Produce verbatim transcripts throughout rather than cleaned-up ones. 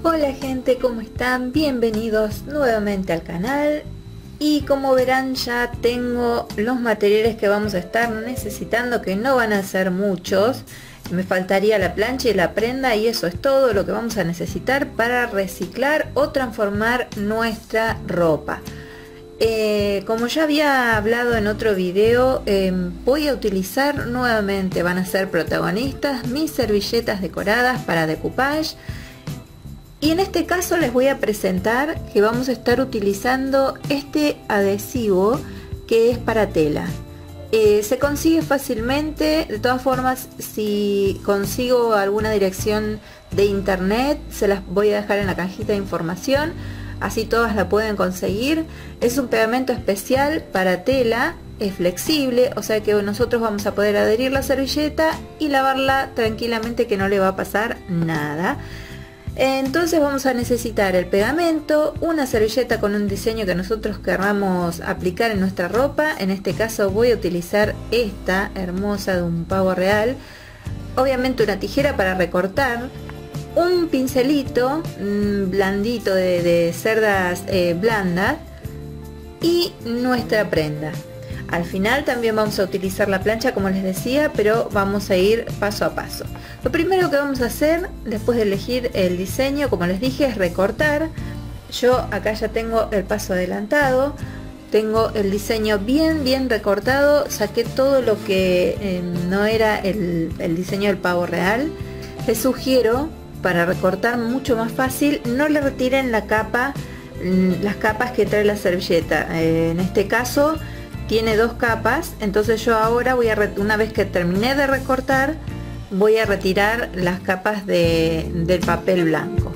Hola gente, ¿cómo están? Bienvenidos nuevamente al canal. Y como verán, ya tengo los materiales que vamos a estar necesitando, que no van a ser muchos. Me faltaría la plancha y la prenda, y eso es todo lo que vamos a necesitar para reciclar o transformar nuestra ropa. Eh, como ya había hablado en otro video, eh, voy a utilizar nuevamente, van a ser protagonistas, mis servilletas decoradas para decoupage. Y en este caso les voy a presentar que vamos a estar utilizando este adhesivo que es para tela. Eh, se consigue fácilmente. De todas formas, si consigo alguna dirección de internet, se las voy a dejar en la cajita de información, así todas la pueden conseguir. Es un pegamento especial para tela, es flexible, o sea que nosotros vamos a poder adherir la servilleta y lavarla tranquilamente, que no le va a pasar nada. Entonces vamos a necesitar el pegamento, una servilleta con un diseño que nosotros querramos aplicar en nuestra ropa. En este caso voy a utilizar esta hermosa de un pavo real, obviamente una tijera para recortar, un pincelito mmm, blandito de, de cerdas eh, blandas y nuestra prenda. Al final también vamos a utilizar la plancha, como les decía, pero vamos a ir paso a paso. Lo primero que vamos a hacer después de elegir el diseño, como les dije, es recortar. Yo acá ya tengo el paso adelantado, tengo el diseño bien bien recortado, saqué todo lo que eh, no era el, el diseño del pavo real. Les sugiero, para recortar mucho más fácil, no le retiren la capa, las capas que trae la servilleta. Eh, en este caso tiene dos capas, entonces yo ahora voy a, una vez que terminé de recortar, voy a retirar las capas de, del papel blanco.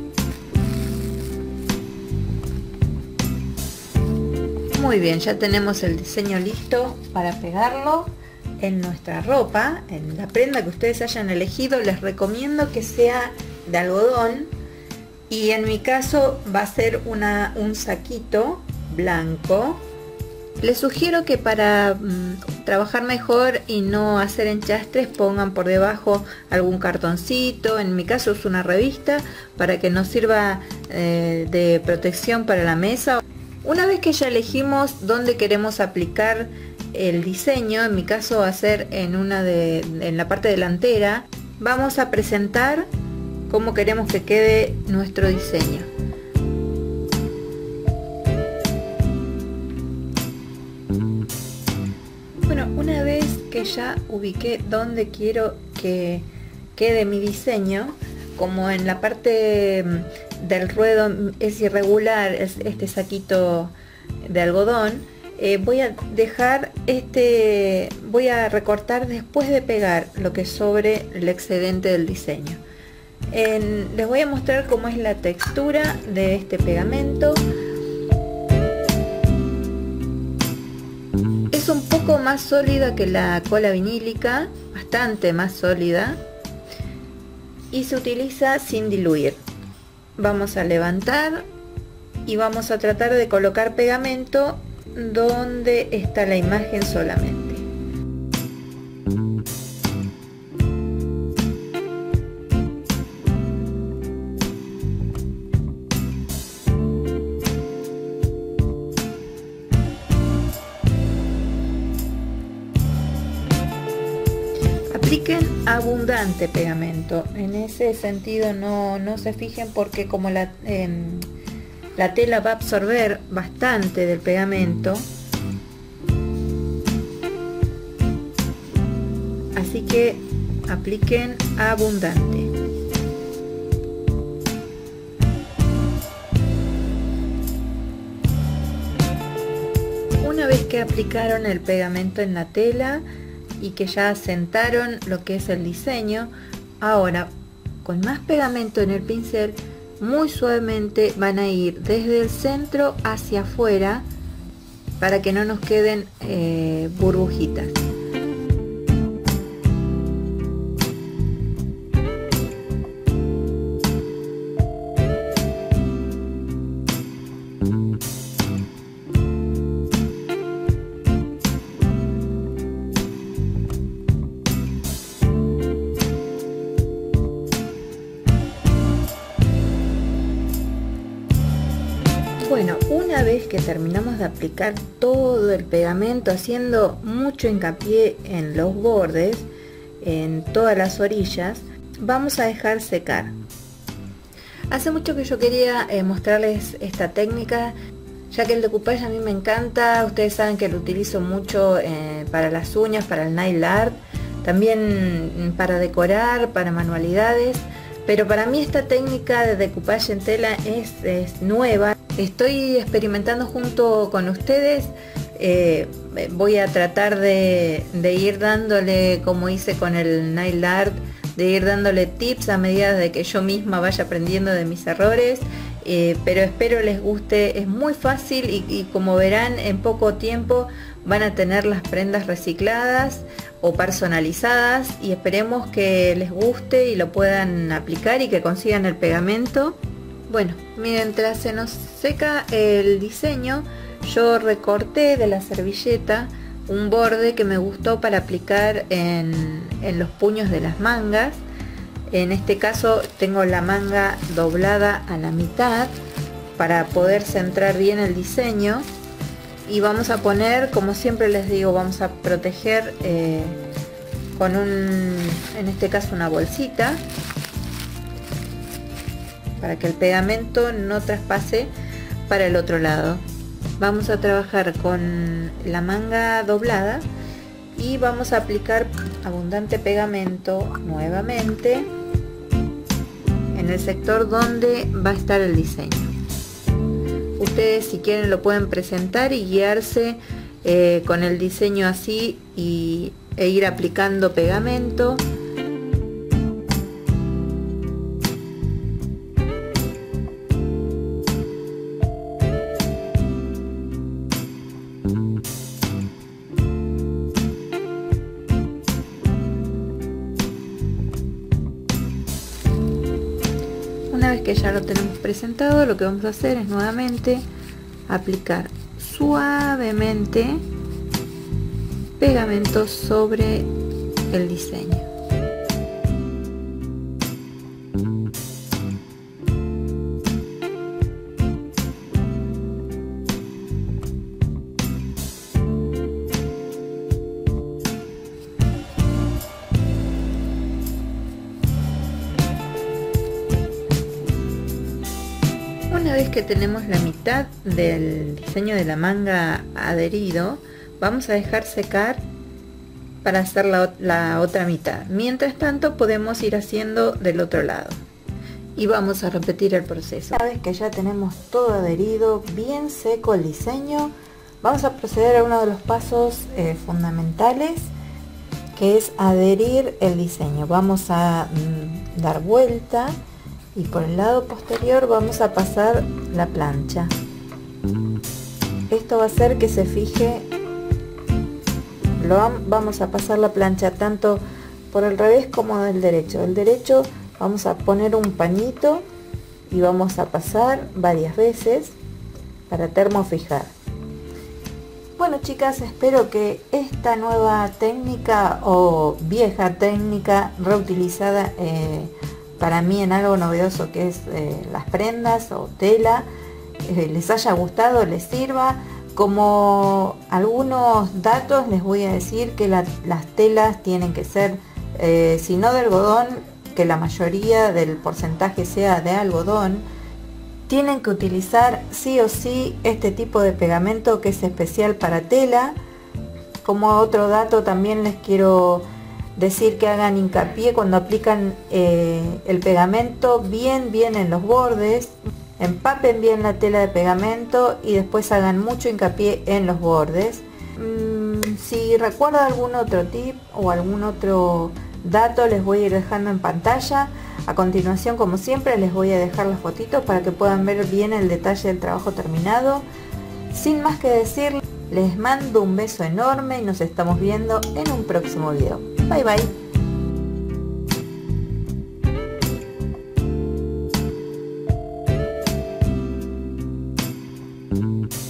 Muy bien, ya tenemos el diseño listo para pegarlo en nuestra ropa, en la prenda que ustedes hayan elegido. Les recomiendo que sea de algodón, y en mi caso va a ser una, un saquito blanco. Les sugiero que para mmm, trabajar mejor y no hacer enchastres, pongan por debajo algún cartoncito. En mi caso es una revista, para que nos sirva eh, de protección para la mesa. Una vez que ya elegimos dónde queremos aplicar el diseño, en mi caso va a ser en, una de, en la parte delantera, vamos a presentar cómo queremos que quede nuestro diseño. Una vez que ya ubiqué dónde quiero que quede mi diseño, como en la parte del ruedo es irregular, es este saquito de algodón, eh, voy a dejar este, voy a recortar después de pegar lo que sobre el excedente del diseño. En, les voy a mostrar cómo es la textura de este pegamento. Es un poco más sólida que la cola vinílica, bastante más sólida, y se utiliza sin diluir. Vamos a levantar y vamos a tratar de colocar pegamento donde está la imagen solamente. Apliquen abundante pegamento, en ese sentido no, no se fijen, porque como la, eh, la tela va a absorber bastante del pegamento, así que apliquen abundante. Una vez que aplicaron el pegamento en la tela y que ya asentaron lo que es el diseño, ahora con más pegamento en el pincel, muy suavemente van a ir desde el centro hacia afuera para que no nos queden eh, burbujitas. Bueno, una vez que terminamos de aplicar todo el pegamento, haciendo mucho hincapié en los bordes, en todas las orillas, vamos a dejar secar. Hace mucho que yo quería eh, mostrarles esta técnica, ya que el decoupage a mí me encanta. Ustedes saben que lo utilizo mucho eh, para las uñas, para el nail art, también para decorar, para manualidades. Pero para mí esta técnica de decoupage en tela es, es nueva. Estoy experimentando junto con ustedes. Eh, voy a tratar de, de ir dándole, como hice con el nail art, de ir dándole tips a medida de que yo misma vaya aprendiendo de mis errores. Eh, pero espero les guste. Es muy fácil y, y como verán, en poco tiempo van a tener las prendas recicladas o personalizadas, y esperemos que les guste y lo puedan aplicar y que consigan el pegamento. Bueno, mientras se nos seca el diseño, yo recorté de la servilleta un borde que me gustó para aplicar en, en los puños de las mangas. En este caso tengo la manga doblada a la mitad para poder centrar bien el diseño, y vamos a poner, como siempre les digo, vamos a proteger eh, con un, en este caso una bolsita, para que el pegamento no traspase para el otro lado. Vamos a trabajar con la manga doblada y vamos a aplicar abundante pegamento nuevamente en el sector donde va a estar el diseño. Ustedes, si quieren, lo pueden presentar y guiarse eh, con el diseño así y, e ir aplicando pegamento. Una vez que ya lo tenemos presentado, lo que vamos a hacer es nuevamente aplicar suavemente pegamento sobre el diseño. Una vez que tenemos la mitad del diseño de la manga adherido, vamos a dejar secar para hacer la, la otra mitad. Mientras tanto, podemos ir haciendo del otro lado y vamos a repetir el proceso. Una vez que ya tenemos todo adherido, bien seco el diseño, vamos a proceder a uno de los pasos eh, fundamentales, que es adherir el diseño. Vamos a mm, dar vuelta y por el lado posterior vamos a pasar la plancha. Esto va a hacer que se fije. Lo vamos a pasar la plancha tanto por el revés como del derecho. El derecho vamos a poner un pañito y vamos a pasar varias veces para termofijar. Bueno, chicas, espero que esta nueva técnica o vieja técnica reutilizada eh, para mí en algo novedoso que es eh, las prendas o tela, eh, les haya gustado, les sirva. Como algunos datos les voy a decir que la, las telas tienen que ser, eh, si no de algodón, que la mayoría del porcentaje sea de algodón. Tienen que utilizar sí o sí este tipo de pegamento que es especial para tela. Como otro dato también les quiero decir que hagan hincapié cuando aplican eh, el pegamento bien bien en los bordes. Empapen bien la tela de pegamento y después hagan mucho hincapié en los bordes. Mm, si recuerdo algún otro tip o algún otro dato, les voy a ir dejando en pantalla. A continuación, como siempre, les voy a dejar las fotitos para que puedan ver bien el detalle del trabajo terminado. Sin más que decir, les mando un beso enorme y nos estamos viendo en un próximo video. Bye bye. Mm-hmm.